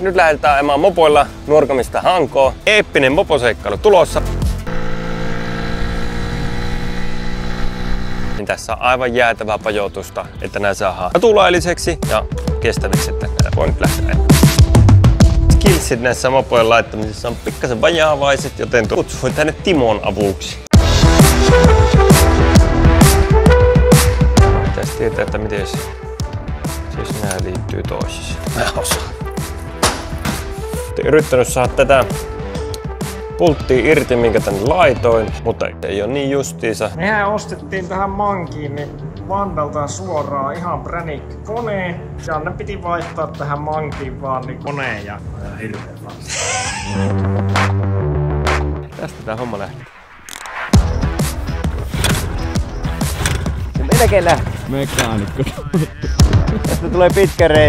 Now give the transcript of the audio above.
Nyt lähdetään ajamaan mopoilla Nuorgamista Hankoon. Eeppinen moposeikkailu tulossa. Niin tässä on aivan jäätävää pajoitusta, että nää saadaan katulailliseksi ja kestäviksi, että nää voi nyt lähteä. Skillsit näissä mopojen laittamisissa on pikkasen vajaavaiset, joten kutsuin tänne Timon avuksi. Pitäisi tietää, että miten siis nää liittyy toisiinsa. Mä osaan. Olen yrittänyt saada tätä pulttia irti, minkä tänne laitoin, mutta ei ole niin justiinsa. Mehän ostettiin tähän mankiin niin Vandalta suoraan ihan pränikki kone. Ja ne piti vaihtaa tähän mankiin vaan niin koneen ja hirveän vaan. Tästä tää homma lähtee. Se melkein lähtee. Mekaanikko. Tästä tulee pitkä reissu.